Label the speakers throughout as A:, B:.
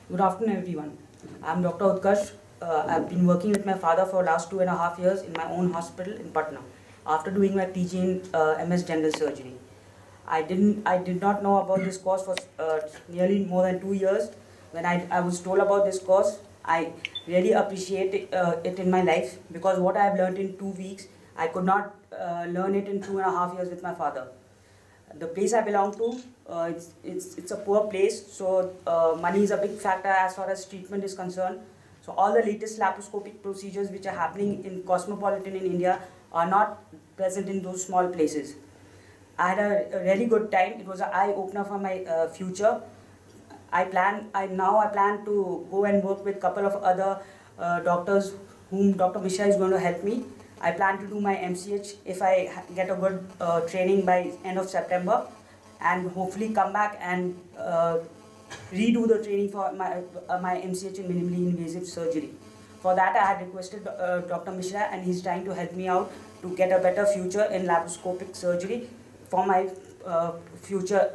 A: Good afternoon, everyone. I'm Dr. Utkarsh. I've been working with my father for last 2.5 years in my own hospital in Patna. After doing my PG in MS General Surgery, I did not know about this course for nearly more than 2 years. When I was told about this course, I really appreciate it in my life, because what I have learned in 2 weeks, I could not learn it in 2.5 years with my father. The place I belong to, it's a poor place, so money is a big factor as far as treatment is concerned. So all the latest laparoscopic procedures which are happening in cosmopolitan in India are not present in those small places. I had a really good time. It was an eye opener for my future. I plan to go and work with couple of other doctors whom Dr. Mishra is going to help me. I plan to do my MCH if I get a good training by end of September, and hopefully come back and redo the training for my MCH in minimally invasive surgery. For that, I had requested Dr. Mishra, and he's trying to help me out to get a better future in laparoscopic surgery for my future.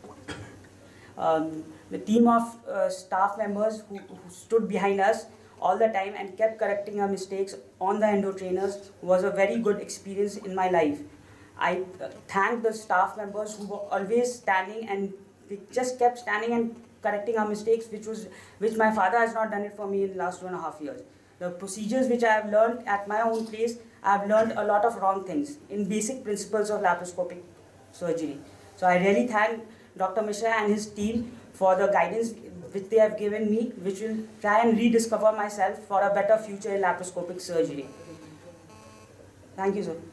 A: The team of staff members who stood behind us all the time and kept correcting our mistakes on the endo trainers was a very good experience in my life. I thank the staff members who were always standing, and they just kept standing and correcting our mistakes, which my father has not done it for me in the last 2.5 years. The procedures which I have learned at my own place, I have learned a lot of wrong things in basic principles of laparoscopic surgery. So I really thank Dr. Mishra and his team for the guidance which they have given me, which will try and rediscover myself for a better future in laparoscopic surgery. Thank you, sir.